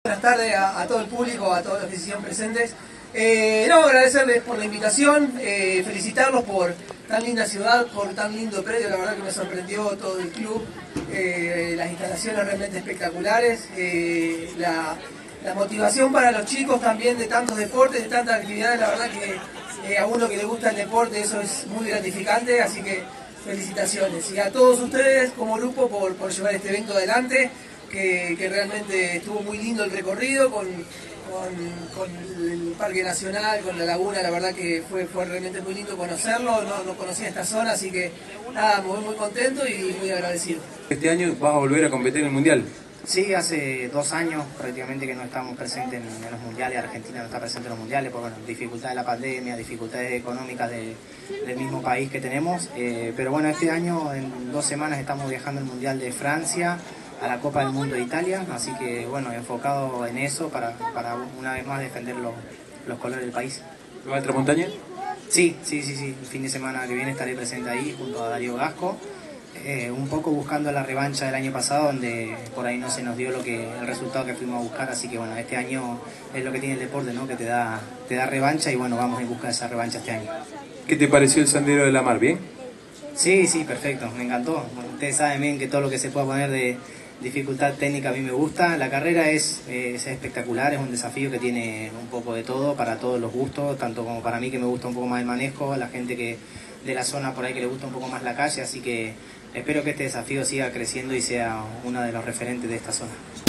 Buenas tardes a todo el público, a todos los que se hicieron presentes. Agradecerles por la invitación, felicitarlos por tan linda ciudad, por tan lindo predio, la verdad que me sorprendió todo el club, las instalaciones realmente espectaculares, la motivación para los chicos también de tantos deportes, de tantas actividades, la verdad que a uno que le gusta el deporte eso es muy gratificante, así que felicitaciones. Y a todos ustedes como grupo por llevar este evento adelante, que realmente estuvo muy lindo el recorrido con el Parque Nacional, con la laguna, la verdad que fue realmente muy lindo conocerlo, no conocía esta zona, así que nada, muy contento y muy agradecido. ¿Este año vas a volver a competir en el Mundial? Sí, hace 2 años prácticamente que no estamos presentes en los mundiales. Argentina no está presente en los mundiales por dificultades de la pandemia, dificultades económicas del mismo país que tenemos. Pero bueno, este año en 2 semanas estamos viajando al Mundial de Francia, a la Copa del Mundo de Italia, así que bueno, enfocado en eso para una vez más defender los colores del país. ¿Va a otra montaña? Sí, el fin de semana que viene estaré presente ahí junto a Darío Gasco. Un poco buscando la revancha del año pasado, donde por ahí no se nos dio el resultado que fuimos a buscar, así que bueno, este año es lo que tiene el deporte, ¿no? Que te da revancha y bueno, vamos en busca de esa revancha este año. ¿Qué te pareció el Sendero de la Mar? ¿Bien? Sí, perfecto, me encantó. Bueno, ustedes saben bien que todo lo que se pueda poner de dificultad técnica a mí me gusta. La carrera es espectacular, es un desafío que tiene un poco de todo, para todos los gustos, tanto como para mí que me gusta un poco más el manejo, la gente que de la zona por ahí que le gusta un poco más la calle, así que espero que este desafío siga creciendo y sea uno de los referentes de esta zona.